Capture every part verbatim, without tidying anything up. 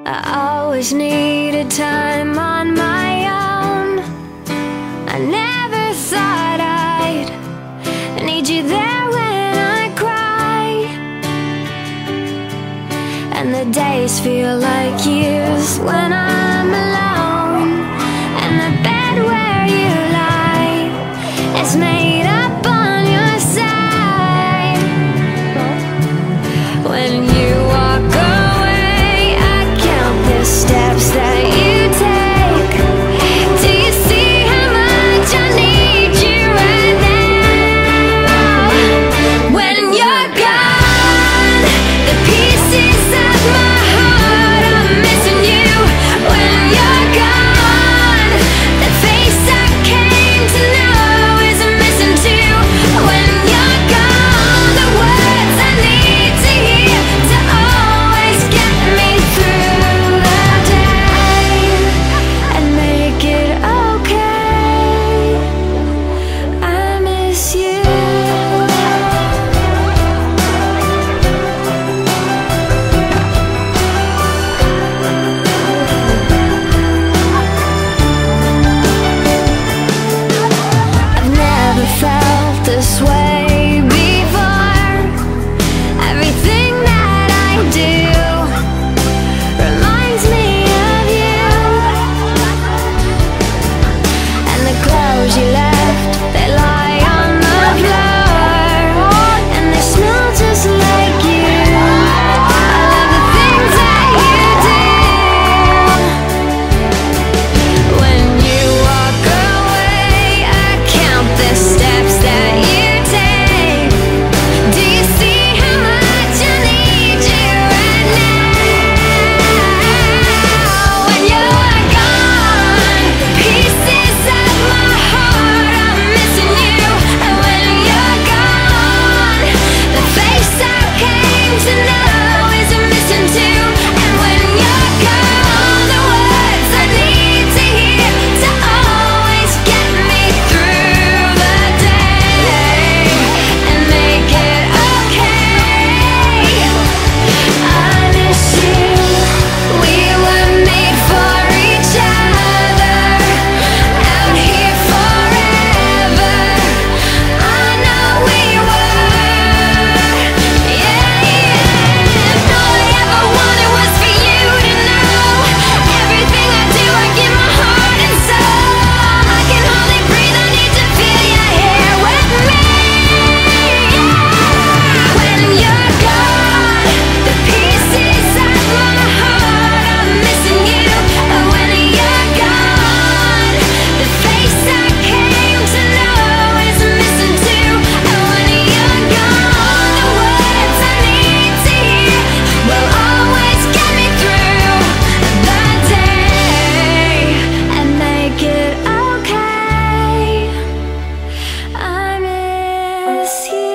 I always needed time on my own. I never thought I'd need you there when I cry, and the days feel like years when I'm alone, and the bed where you lie is made up on your side. When you walk away, I count the steps that you take. Do you see how much I need you right now? When you're gone, the pieces of my heart are missing you. When you're gone, the face I came to know is missing too. When you're gone, the words I need to hear to always get me through the day and make it okay. I miss you. I've never felt this way before. Everything that I do reminds me of you, and the clothes you left, they lie on the floor, and they smell just like you. I love the things that you do. When you walk away, I count the steps that you take. Do you see how much I need you right now? When you're gone, pieces of my heart are missing you. And when you're gone, the face I came to know is missing too. And when you're gone, the words I need to hear to always get me through the day and make it okay. I miss you. We were made for each other, out here forever. I know we were, yeah, yeah. All I ever wanted was for you to know everything I do, I give my heart and soul. I can hardly breathe, I need to feel your hair with me. When you're gone, the pieces of my heart are missing you. When you're gone, the face I came to know is missing too. When you're gone, the words I need to hear will always get me through the day and make it okay. I miss you.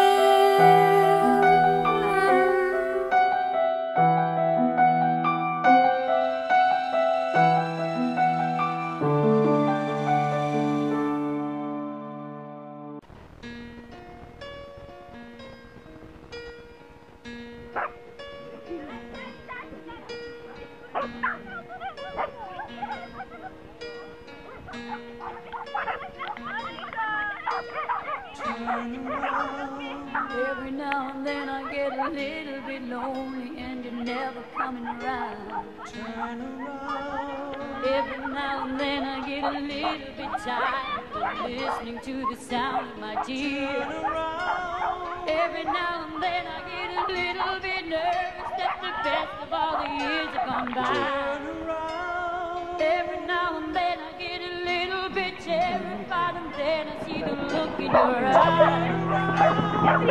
Every now and then I get a little bit lonely and you're never coming around. Turn around. Every now and then I get a little bit tired of listening to the sound of my tears. Turn around. Every now and then I get a little bit nervous that the best of all the years have gone by. Turn around. Every now and then I get a little bit terrified, and then I see the look in your eyes. Every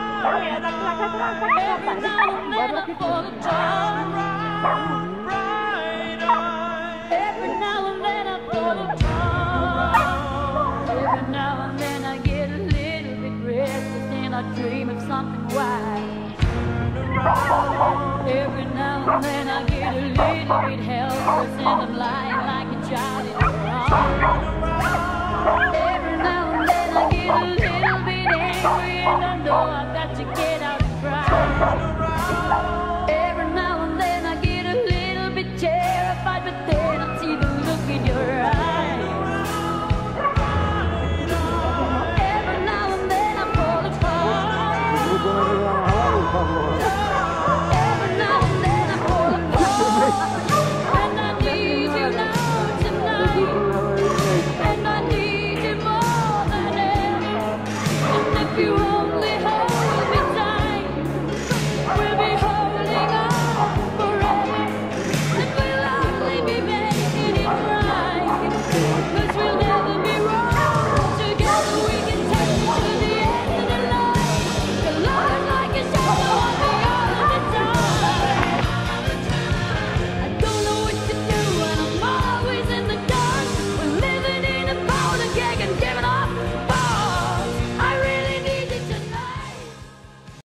now and then I fall apart. Bright eyes. Every now and then I fall apart. Every now and then I get a little bit restless and I dream of something wise. Every now and then I get a little bit helpless and I'm lying